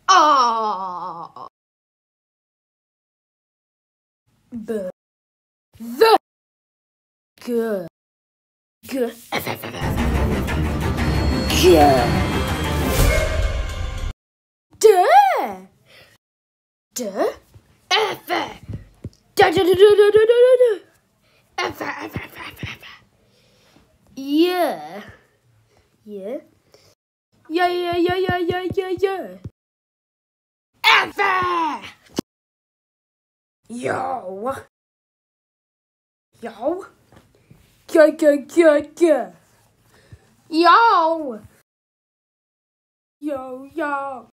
Ah. B. The. G. G. G. D. D. F. Da da da da da da da da. F. F. F. F. F. Yeah. Yeah. Yeah. Yeah. Yeah. Yeah. Yeah. Yeah. Yeah. F. Yo. Yo. Go. Go. Go. Go. Yo. Yo. Yo.